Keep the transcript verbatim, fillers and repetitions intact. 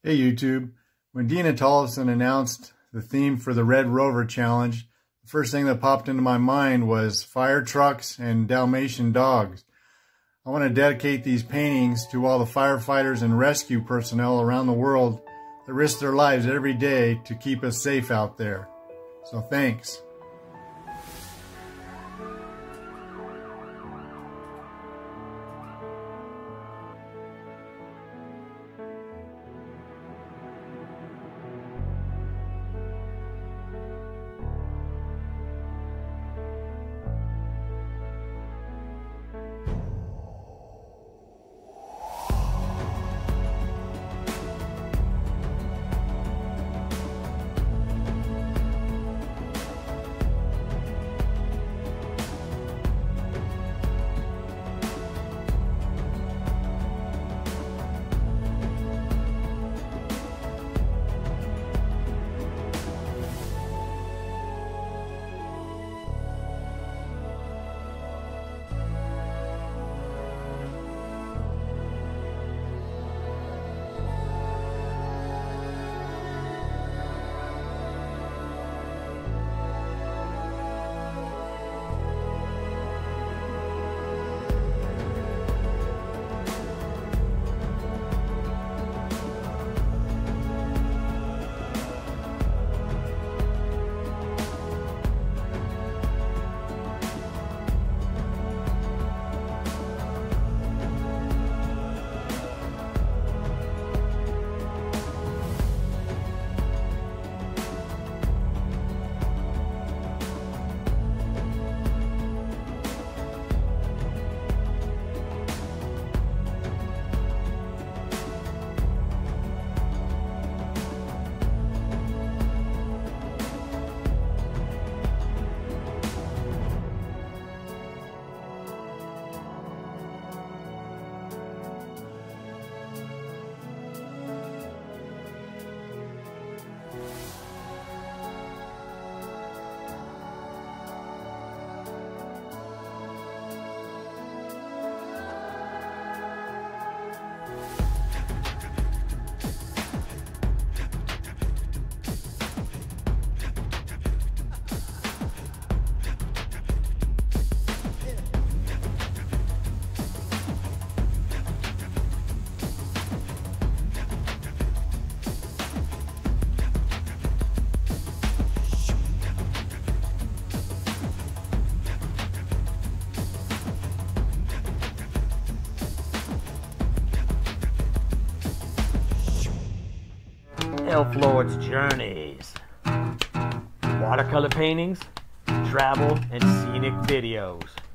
Hey YouTube, when Dina Tollefson announced the theme for the Red Rover Challenge, the first thing that popped into my mind was fire trucks and Dalmatian dogs. I want to dedicate these paintings to all the firefighters and rescue personnel around the world that risk their lives every day to keep us safe out there. So thanks. Elf Lord's Journeys, watercolor paintings, travel, and scenic videos.